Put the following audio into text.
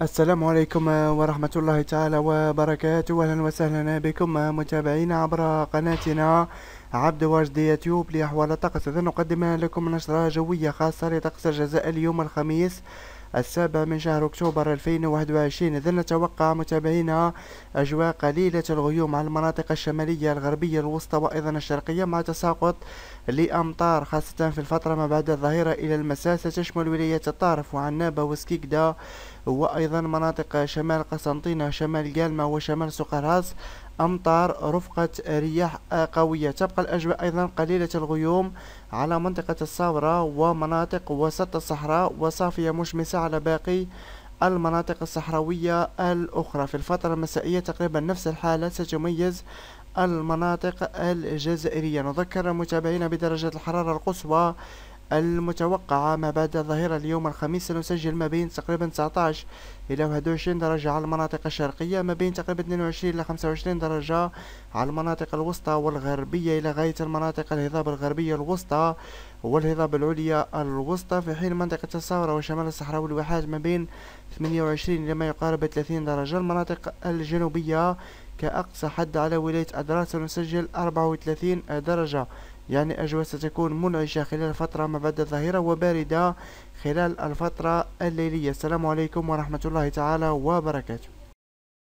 السلام عليكم ورحمة الله تعالى وبركاته. أهلا وسهلا بكم متابعينا عبر قناتنا عبد واجد يوتيوب لأحوال الطقس. إذا نقدم لكم نشرة جوية خاصة لطقس الجزائر اليوم الخميس 7 من شهر أكتوبر 2021. إذا نتوقع متابعينا أجواء قليلة الغيوم على المناطق الشمالية الغربية الوسطى وأيضا الشرقية، مع تساقط لأمطار خاصة في الفترة ما بعد الظهيرة إلى المساء، ستشمل ولاية الطارف وعنابة وسكيكدا وأيضا مناطق شمال قسنطينة، شمال جالما وشمال سقراس. أمطار رفقة رياح قوية. تبقى الأجواء أيضا قليلة الغيوم على منطقة الصاورة ومناطق وسط الصحراء، وصافية مشمسة على باقي المناطق الصحراوية الأخرى. في الفترة المسائية تقريبا نفس الحالة ستميز المناطق الجزائرية. نذكر متابعينا بدرجة الحرارة القصوى المتوقعة ما بعد الظهيرة اليوم الخميس، سنسجل ما بين تقريبا 19 إلى 21 درجة على المناطق الشرقية، ما بين تقريبا 22 إلى 25 درجة على المناطق الوسطى والغربية، إلى غاية المناطق الهضاب الغربية الوسطى والهضاب العليا الوسطى، في حين منطقة الصاورة وشمال الصحراء والواحات ما بين 28 إلى ما يقارب 30 درجة. المناطق الجنوبية كأقصى حد على ولاية أدرار سنسجل 34 درجة. يعني أجواء ستكون منعشة خلال الفترة ما بعد الظهيرة وباردة خلال الفترة الليلية. السلام عليكم ورحمة الله تعالى وبركاته.